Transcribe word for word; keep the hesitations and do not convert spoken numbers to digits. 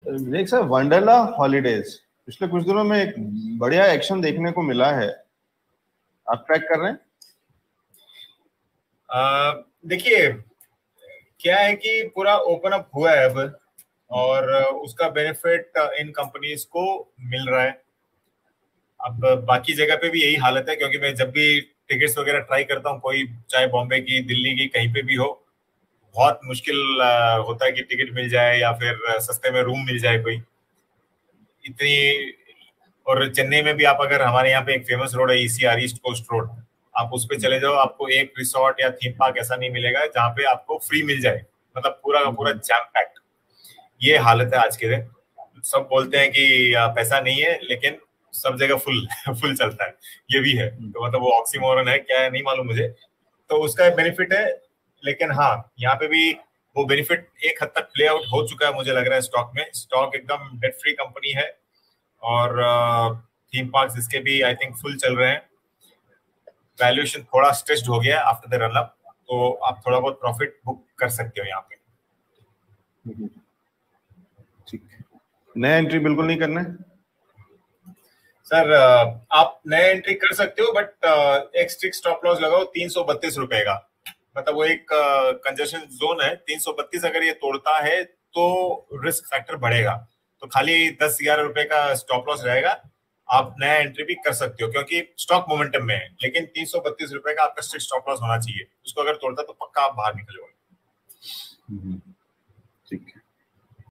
देख sir, Wonderla holidays पिछले कुछ दिनों में एक बढ़िया एक्शन देखने को मिला है, आप ट्रैक कर रहे हैं? देखिए क्या है कि पूरा ओपन अप हुआ है अब, और उसका बेनिफिट इन कंपनीज को मिल रहा है। अब बाकी जगह पे भी यही हालत है, क्योंकि मैं जब भी टिकट्स वगैरह ट्राई करता हूँ, कोई चाहे बॉम्बे की, दिल्ली की, कहीं पे भी हो, बहुत मुश्किल होता है कि टिकट मिल जाए या फिर सस्ते में रूम मिल जाए कोई इतनी। और चेन्नई में भी आप अगर, हमारे यहाँ पे एक फेमस रोड है ईसीआर, ईस्ट कोस्ट रोड, आप उस पे चले जाओ, आपको एक रिसोर्ट या थीम पार्क ऐसा नहीं मिलेगा जहाँ पे आपको फ्री मिल जाए, मतलब पूरा का पूरा जैम पैक्ड। ये हालत है आज के दिन। सब बोलते हैं कि पैसा नहीं है, लेकिन सब जगह फुल फुल चलता है, ये भी है। तो मतलब वो ऑक्सीमोरन है क्या है नहीं मालूम मुझे, तो उसका बेनिफिट है। लेकिन हाँ, यहाँ पे भी वो बेनिफिट एक हद तक प्ले आउट हो चुका है मुझे लग रहा है। स्टॉक में, स्टॉक एकदम डेट फ्री कंपनी है, और थीम पार्क्स इसके भी आई थिंक फुल चल रहे हैं। वैल्यूएशन थोड़ा स्ट्रेस्ड हो गया आफ्टर द रन अप, तो आप थोड़ा बहुत प्रॉफिट बुक कर सकते हो यहाँ पे। ठीक, नया एंट्री बिल्कुल नहीं करना है सर। आप नया एंट्री कर सकते हो, बट एक स्ट्रिक्ट स्टॉप लॉस लगाओ तीन सौ बत्तीस रुपए का। मतलब वो एक कंजेशन जोन है, तीन सौ बत्तीस अगर ये तोड़ता है तो रिस्क फैक्टर बढ़ेगा। तो खाली दस ग्यारह रुपए का स्टॉप लॉस रहेगा, आप नया एंट्री भी कर सकते हो, क्योंकि स्टॉक मोमेंटम में है। लेकिन तीन सौ बत्तीस रुपए का आपका स्ट्रिक्ट स्टॉप लॉस होना चाहिए, उसको अगर तोड़ता तो पक्का आप बाहर निकल जाओगे। ठीक है।